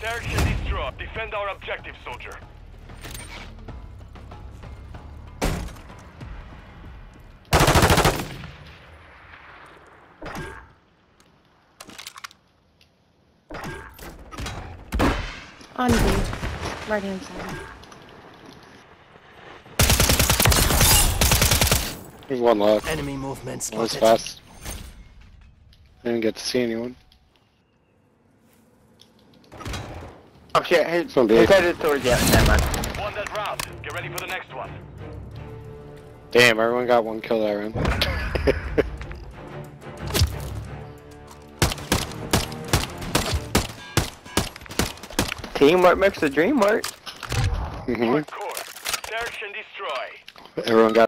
Search and destroy. Defend our objective, soldier. On B. Right hand side. There's one left. Enemy movement That was spotted. fast. I didn't get to see anyone. Oh shit, he's From B. headed towards you. Never mind. Won that round. Get ready for the next one. Damn, everyone got one kill that round. Teamwork makes the dream work. Mhm. Hardcore. Search and destroy. Everyone got